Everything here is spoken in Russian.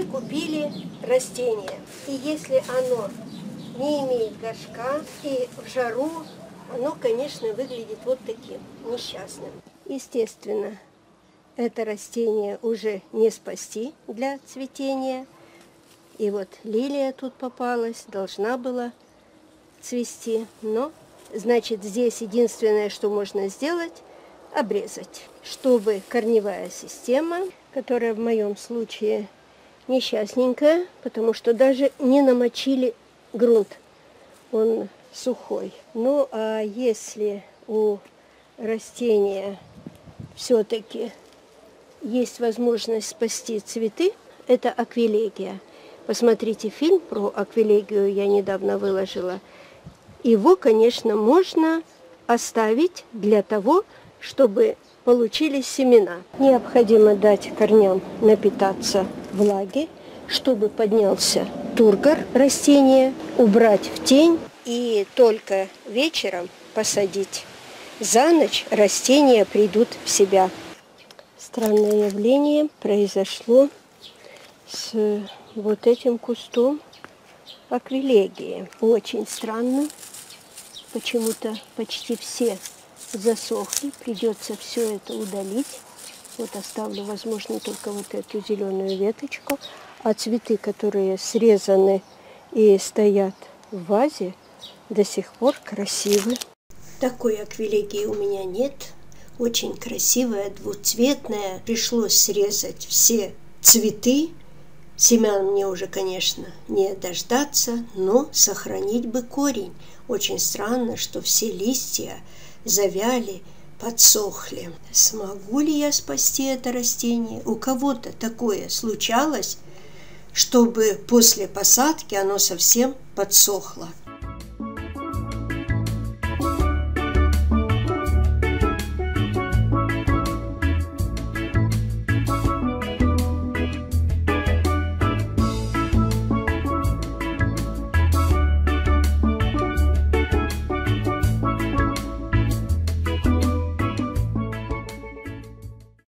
мы купили растение. И если оно не имеет горшка и в жару, оно, конечно, выглядит вот таким несчастным. Естественно, это растение уже не спасти для цветения. И вот лилия тут попалась, должна была цвести. Но, значит, здесь единственное, что можно сделать, обрезать, чтобы корневая система, которая в моем случае несчастненькая, потому что даже не намочили грунт, он сухой. Ну, а если у растения все-таки есть возможность спасти цветы, это аквилегия. Посмотрите фильм про аквилегию, я недавно выложила. Его, конечно, можно оставить для того, чтобы получились семена. Необходимо дать корням напитаться влаги, чтобы поднялся тургор растения, убрать в тень и только вечером посадить. За ночь растения придут в себя. Странное явление произошло с вот этим кустом аквилегии. Очень странно. Почему-то почти все засохли. Придется все это удалить. Вот оставлю, возможно, только вот эту зеленую веточку. А цветы, которые срезаны и стоят в вазе, до сих пор красивы. Такой аквилегии у меня нет. Очень красивая, двуцветная. Пришлось срезать все цветы. Семян мне уже, конечно, не дождаться, но сохранить бы корень. Очень странно, что все листья завяли, подсохли. Смогу ли я спасти это растение? У кого-то такое случалось, чтобы после посадки оно совсем подсохло.